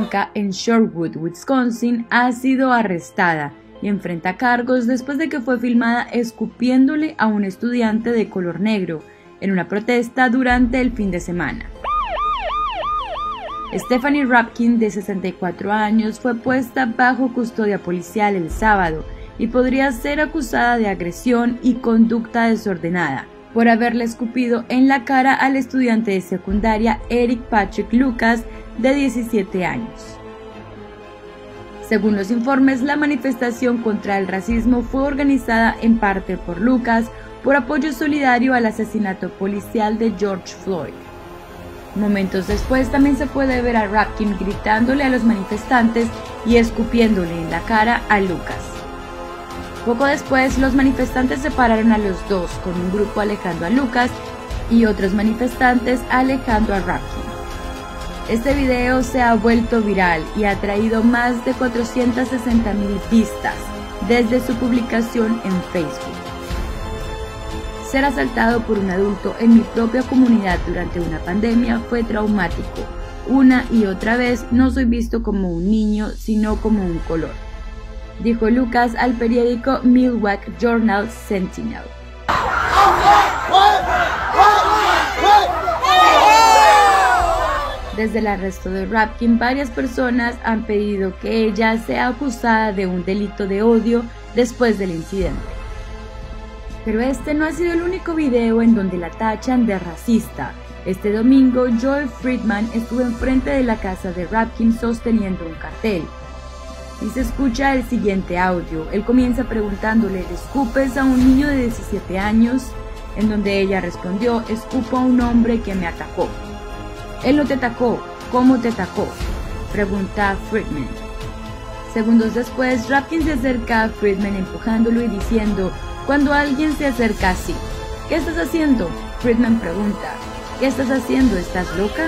blanca en Shorewood, Wisconsin, ha sido arrestada y enfrenta cargos después de que fue filmada escupiéndole a un estudiante de color negro en una protesta durante el fin de semana. Stephanie Rapkin, de 64 años, fue puesta bajo custodia policial el sábado y podría ser acusada de agresión y conducta desordenada por haberle escupido en la cara al estudiante de secundaria Eric Patrick Lucas, de 17 años. Según los informes, la manifestación contra el racismo fue organizada en parte por Lucas por apoyo solidario al asesinato policial de George Floyd. Momentos después también se puede ver a Rapkin gritándole a los manifestantes y escupiéndole en la cara a Lucas. Poco después, los manifestantes separaron a los dos, con un grupo alejando a Lucas y otros manifestantes alejando a Rapkin. Este video se ha vuelto viral y ha traído más de 460,000 vistas desde su publicación en Facebook. Ser asaltado por un adulto en mi propia comunidad durante una pandemia fue traumático. Una y otra vez no soy visto como un niño, sino como un color, dijo Lucas al periódico Milwaukee Journal Sentinel. Desde el arresto de Rapkin, varias personas han pedido que ella sea acusada de un delito de odio después del incidente. Pero este no ha sido el único video en donde la tachan de racista. Este domingo, Joy Friedman estuvo enfrente de la casa de Rapkin sosteniendo un cartel. Y se escucha el siguiente audio. Él comienza preguntándole: ¿le escupes a un niño de 17 años? En donde ella respondió: escupo a un hombre que me atacó. Él no te atacó. ¿Cómo te atacó?, pregunta Friedman. Segundos después, Rapkin se acerca a Friedman empujándolo y diciendo: cuando alguien se acerca así, ¿qué estás haciendo?, Friedman pregunta. ¿Qué estás haciendo? ¿Estás loca?,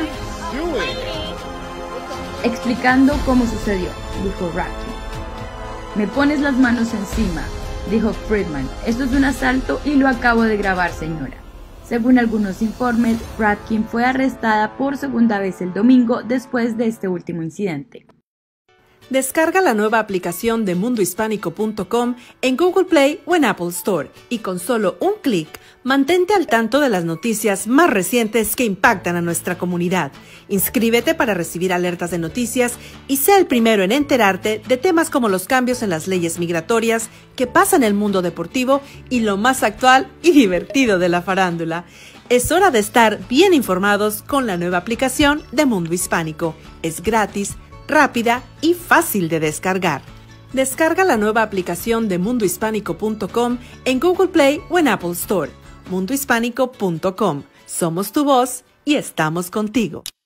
explicando cómo sucedió, dijo Rapkin. Me pones las manos encima, dijo Friedman. Esto es un asalto y lo acabo de grabar, señora. Según algunos informes, Rapkin fue arrestada por segunda vez el domingo después de este último incidente. Descarga la nueva aplicación de mundohispánico.com en Google Play o en Apple Store y con solo un clic, mantente al tanto de las noticias más recientes que impactan a nuestra comunidad. Inscríbete para recibir alertas de noticias y sea el primero en enterarte de temas como los cambios en las leyes migratorias, que pasa en el mundo deportivo y lo más actual y divertido de la farándula. Es hora de estar bien informados con la nueva aplicación de Mundo Hispánico. Es gratis, rápida y fácil de descargar. Descarga la nueva aplicación de mundohispánico.com en Google Play o en Apple Store. mundohispánico.com. Somos tu voz y estamos contigo.